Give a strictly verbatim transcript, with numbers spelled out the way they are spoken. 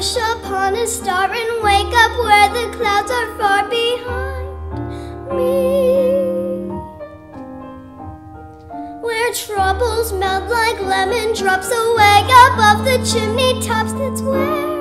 wish upon a star and wake up where the clouds are far behind me, where troubles melt like lemon drops away above the chimney tops. That's where